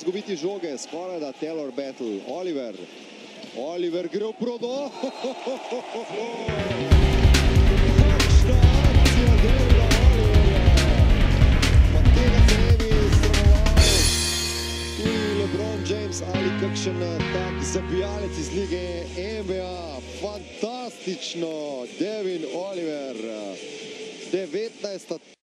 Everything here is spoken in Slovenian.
izgubiti žoge, skoraj da Taylor Battle, Oliver gre v prodor. Kakšna akcija Davida Oliverja. Pa tega se ne bi sramoval tudi LeBron James ali kakšen tak zabijalec iz lige NBA. Fantastično, Devin Oliver, 19.